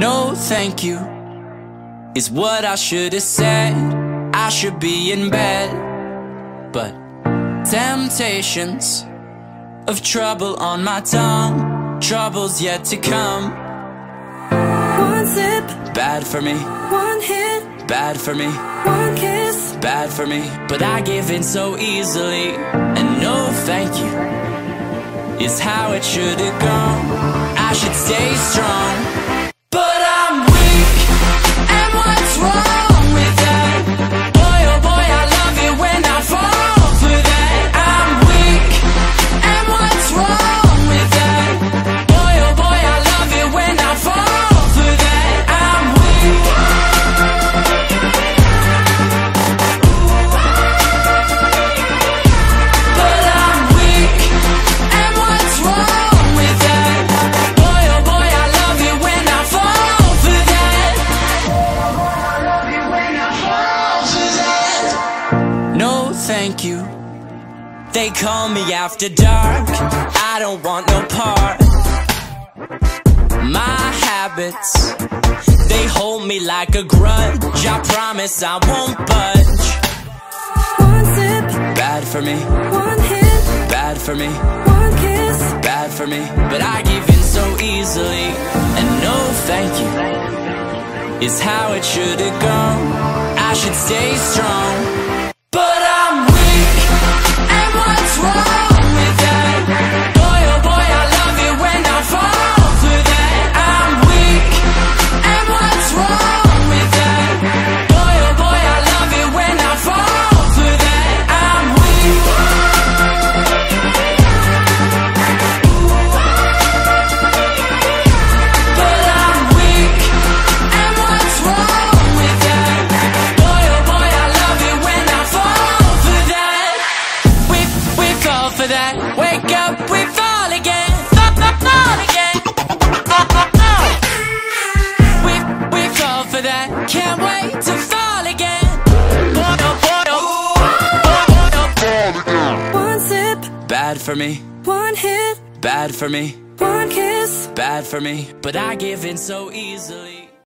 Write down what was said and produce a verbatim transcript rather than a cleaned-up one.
No thank you is what I should have said. I should be in bed, but temptations of trouble on my tongue, trouble's yet to come. One sip, bad for me. One hit, bad for me. One kiss, bad for me. But I give in so easily, and no thank you is how it should have gone. I should stay strong, but I'm weak, and what's wrong with that? Boy, oh boy, I love it when I fall for that. I'm weak, and what's wrong with that? Boy, oh boy, I love it when I fall for that. I'm weak, but I'm weak, and what's wrong with that? Boy, oh boy, I love it when I fall for that. I love it when I fall for that. No thank you. They call me after dark, I don't want no part. My habits, they hold me like a grudge. I promise I won't budge. one sip, Bad for me, one hit, bad for me, one kiss, bad for me. But I give in so easily, and no thank you is how it should have gone. I should stay strong, but I'm weak, and what's wrong with that? Boy, oh boy, I love it when I fall for that. I'm weak, and what's wrong with that? Boy, oh boy, I love it when I fall for that. I'm weak, but I'm weak, and what's wrong with that? Boy, oh boy, I love it when I fall for that. We, we fall for that. Wake up, we fall again. Fall, fall, fall again. Fall, fall, fall. We, we fall for that. Can't wait to fall again. Boy, oh boy, oh. Boy, oh, oh. one sip, Bad for me, one hit, bad for me, one kiss. bad for me. But I give in so easily.